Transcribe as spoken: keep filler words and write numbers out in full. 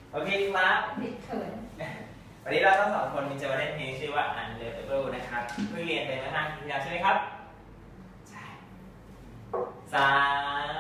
โอเคครับบิดเขินวันนี้เราทั้งสองคนมีจะมาเล่นเพลงชื่อว่า Unlovable นะครับเพิ่งเรียนไปเมื่อห้าปีที่แล้วใช่ไหมครับใช่สาม